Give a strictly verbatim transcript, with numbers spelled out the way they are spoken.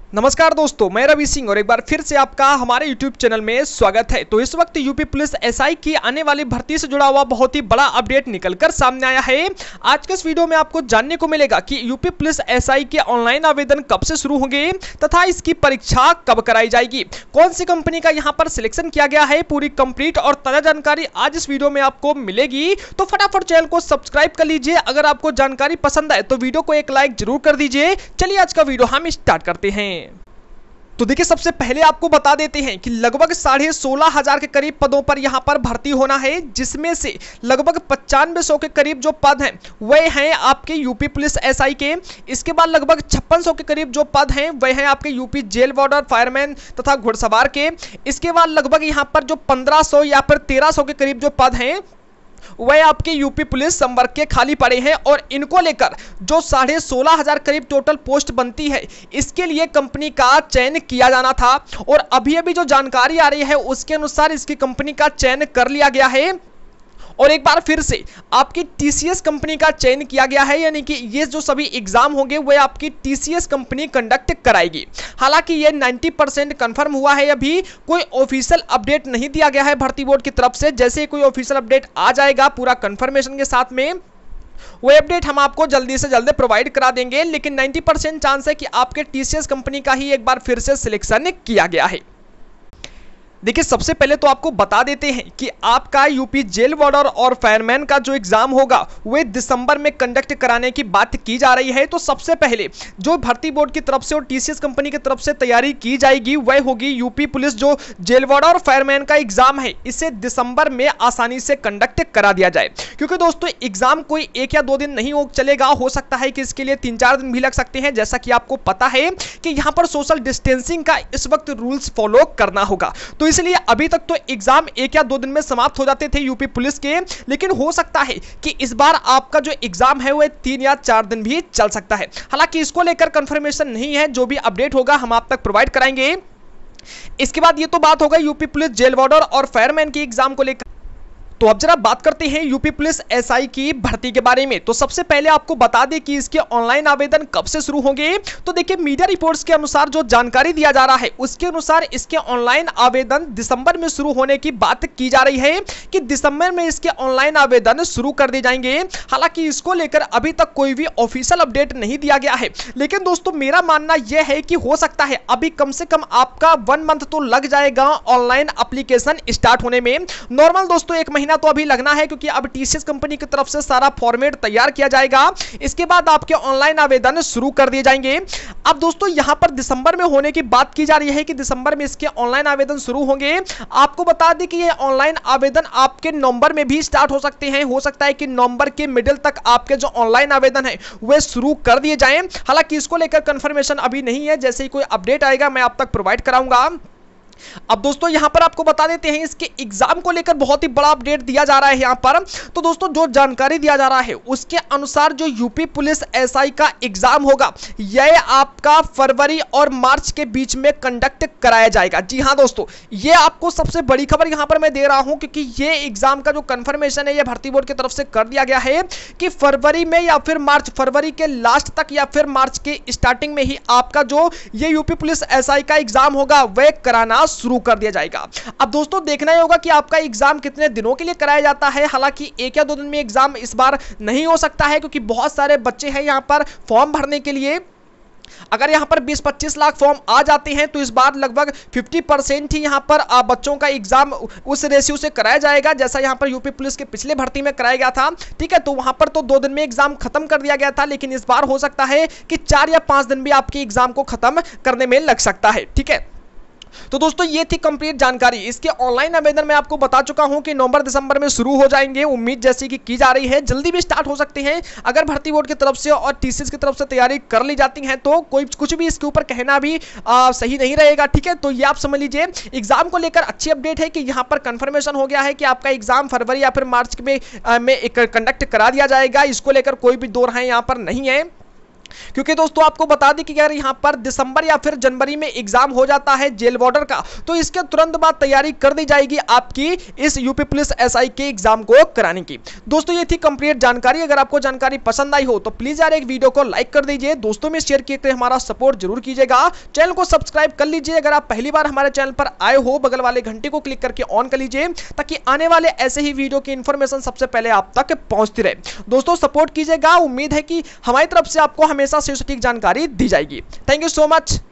नमस्कार दोस्तों, मैं रवि सिंह और एक बार फिर से आपका हमारे यूट्यूब चैनल में स्वागत है। तो इस वक्त यूपी पुलिस एसआई की आने वाली भर्ती से जुड़ा हुआ बहुत ही बड़ा अपडेट निकलकर सामने आया है। आज के इस वीडियो में आपको जानने को मिलेगा कि यूपी पुलिस एसआई के ऑनलाइन आवेदन कब से शुरू होंगे तथा इसकी परीक्षा कब कराई जाएगी, कौन सी कंपनी का यहाँ पर सिलेक्शन किया गया है, पूरी कंप्लीट और ताजा जानकारी आज इस वीडियो में आपको मिलेगी। तो फटाफट चैनल को सब्सक्राइब कर लीजिए। अगर आपको जानकारी पसंद आए तो वीडियो को एक लाइक जरूर कर दीजिए। चलिए आज का वीडियो हम स्टार्ट करते हैं। तो देखिए, सबसे पहले आपको बता देते हैं कि लगभग साढ़े सोलह हजार के करीब पदों पर यहां पर भर्ती होना है, जिसमें से लगभग पचानवे सौ के करीब जो पद हैं वह हैं आपके यूपी पुलिस एसआई के। इसके बाद लगभग छप्पन सौ के करीब जो पद हैं वह हैं आपके यूपी जेल वार्डर, फायरमैन तथा घुड़सवार के। इसके बाद लगभग यहां पर जो पंद्रह सौ या फिर तेरह सौ के करीब जो पद हैं वह आपके यूपी पुलिस संवर्ग के खाली पड़े हैं। और इनको लेकर जो साढ़े सोलह हजार करीब टोटल पोस्ट बनती है, इसके लिए कंपनी का चयन किया जाना था। और अभी अभी जो जानकारी आ रही है उसके अनुसार इसकी कंपनी का चयन कर लिया गया है और एक बार फिर से आपकी टीसीएस कंपनी का चयन किया गया है, यानी कि ये जो सभी एग्जाम होंगे वो आपकी टीसीएस कंपनी कंडक्ट कराएगी। हालांकि ये नब्बे परसेंट कंफर्म हुआ है, अभी कोई ऑफिशियल अपडेट नहीं दिया गया है भर्ती बोर्ड की तरफ से। जैसे कोई ऑफिशियल अपडेट आ जाएगा पूरा कंफर्मेशन के साथ में, वो अपडेट हम आपको जल्दी से जल्दी प्रोवाइड करा देंगे। लेकिन नब्बे परसेंट चांस है कि आपके टीसीएस कंपनी का ही एक बार फिर से सिलेक्शन किया गया है। देखिए, सबसे पहले तो आपको बता देते हैं कि आपका यूपी जेल वार्डर और फायरमैन का जो एग्जाम होगा वह दिसंबर में कंडक्ट कराने की बात की जा रही है। तो सबसे पहले जो भर्ती बोर्ड की तरफ से और टीसीएस कंपनी की तरफ से तैयारी की जाएगी वह होगी यूपी पुलिस जो जेल वार्डर और फायरमैन का एग्जाम है, इसे दिसंबर में आसानी से कंडक्ट करा दिया जाए। क्योंकि दोस्तों एग्जाम कोई एक या दो दिन नहीं हो चलेगा, हो सकता है कि इसके लिए तीन चार दिन भी लग सकते हैं। जैसा कि आपको पता है कि यहाँ पर सोशल डिस्टेंसिंग का इस वक्त रूल्स फॉलो करना होगा। तो इसलिए अभी तक तो एग्जाम एक या दो दिन में समाप्त हो जाते थे यूपी पुलिस के, लेकिन हो सकता है कि इस बार आपका जो एग्जाम है वह तीन या चार दिन भी चल सकता है। हालांकि इसको लेकर कंफर्मेशन नहीं है, जो भी अपडेट होगा हम आप तक प्रोवाइड कराएंगे। इसके बाद ये तो बात होगा यूपी पुलिस जेल वार्डर और फायरमैन की एग्जाम को लेकर। तो अब जरा बात करते हैं यूपी पुलिस एसआई की भर्ती के बारे में। तो सबसे पहले आपको बता दें कि इसके ऑनलाइन आवेदन कब से शुरू होंगे। तो देखिए, मीडिया रिपोर्ट्स के अनुसार जो जानकारी दिया जा रहा है उसके अनुसार इसके ऑनलाइन आवेदन दिसंबर में शुरू होने की बात की जा रही है कि दिसंबर में इसके ऑनलाइन आवेदन शुरू कर दिए जाएंगे। हालांकि इसको लेकर अभी तक कोई भी ऑफिशियल अपडेट नहीं दिया गया है, लेकिन दोस्तों मेरा मानना यह है कि हो सकता है अभी कम से कम आपका वन मंथ तो लग जाएगा ऑनलाइन एप्लीकेशन स्टार्ट होने में। नॉर्मल दोस्तों एक महीना तो अभी लगना है, क्योंकि अब टीसीएस कंपनी की तरफ से सारा फॉर्मेट तैयार किया जाएगा। इसके बाद आपके ऑनलाइन आवेदन शुरू कर दिए जाएंगे। अब दोस्तों यहां पर दिसंबर में होने की बात की जा रही है कि दिसंबर में इसके ऑनलाइन आवेदन शुरू होंगे। आपको बता दें कि ये ऑनलाइन आवेदन आपके नवंबर में भी स्टार्ट हो सकते हैं। हो सकता है कि नवंबर के मिडिल तक आपके जो ऑनलाइन आवेदन है वे शुरू कर दिए जाएं। हालांकि इसको लेकर कंफर्मेशन अभी नहीं है, जैसे ही कोई अपडेट आएगा मैं आप तक प्रोवाइड कराऊंगा। अब दोस्तों यहां पर आपको बता देते हैं इसके एग्जाम को लेकर बहुत ही बड़ा अपडेट दिया जा रहा है यहां पर। तो दोस्तों जो जानकारी दिया जा रहा है उसके अनुसार जो यूपी पुलिस एसआई का एग्जाम होगा यह आपका फरवरी और मार्च के बीच में कंडक्ट कराया जाएगा। जी हां दोस्तों, यह आपको सबसे बड़ी खबर यहां पर मैं दे रहा हूं, क्योंकि यह एग्जाम का जो कंफर्मेशन है यह भर्ती बोर्ड की तरफ से कर दिया गया है कि फरवरी में या फिर मार्च, फरवरी के लास्ट तक या फिर मार्च के स्टार्टिंग में ही आपका जो ये यूपी पुलिस एसआई का एग्जाम होगा वह कराना शुरू कर दिया जाएगा। अब दोस्तों देखना ही होगा कि आपका एग्जाम कितने दिनों के लिए कराया जाता है। हालांकि एक या दो दिन में एग्जाम इस बार नहीं हो सकता है, क्योंकि बहुत सारे बच्चे हैं यहां पर फॉर्म भरने के लिए। अगर यहां पर बीस पच्चीस लाख फॉर्म आ जाते हैं तो इस बार लगभग पचास परसेंट ही यहां पर बच्चों का एग्जाम उस रेशियो से कराया जाएगा जैसा यहां पर यूपी पुलिस के पिछले भर्ती में कराया गया था। ठीक है, तो वहां पर तो दो दिन में एग्जाम खत्म कर दिया गया था, लेकिन इस बार हो सकता है कि चार या पांच दिन भी आपके एग्जाम को खत्म करने में लग सकता है। ठीक है, तो दोस्तों ये थी कंप्लीट जानकारी। इसके ऑनलाइन आवेदन मैं आपको बता चुका हूं कि नवंबर दिसंबर में शुरू हो जाएंगे। उम्मीद जैसी कि की जा रही है जल्दी भी स्टार्ट हो सकते हैं। अगर भर्ती बोर्ड की तरफ से और टीसीएस की तरफ से तैयारी कर ली जाती है तो कोई कुछ भी इसके ऊपर कहना भी आ, सही नहीं रहेगा। ठीक है, तो ये आप समझ लीजिए। एग्जाम को लेकर अच्छी अपडेट है कि यहां पर कंफर्मेशन हो गया है कि आपका एग्जाम फरवरी या फिर मार्च में, में कंडक्ट करा दिया जाएगा। इसको लेकर कोई भी दो राहें यहां पर नहीं है। क्योंकि दोस्तों आपको बता दें कि अगर यहां पर दिसंबर या फिर जनवरी में एग्जाम हो जाता है जेल वार्डर का, तो इसके तुरंत बाद तैयारी कर दी जाएगी आपकी इस यूपी पुलिस एसआई के एग्जाम को कराने की। दोस्तों ये थी कंप्लीट जानकारी। अगर आपको जानकारी पसंद आई हो तो प्लीज यार एक वीडियो को लाइक कर दीजिए, दोस्तों में शेयर करके हमारा सपोर्ट जरूर कीजिएगा। चैनल को सब्सक्राइब कर लीजिए अगर आप पहली बार हमारे चैनल पर आए हो, बगल वाले घंटे को क्लिक करके ऑन कर लीजिए ताकि आने वाले ऐसे ही वीडियो की इंफॉर्मेशन सबसे पहले आप तक पहुंचती रहे। दोस्तों सपोर्ट कीजिएगा, उम्मीद है कि हमारी तरफ से आपको हमेशा से सटीक जानकारी दी जाएगी। Thank you so much.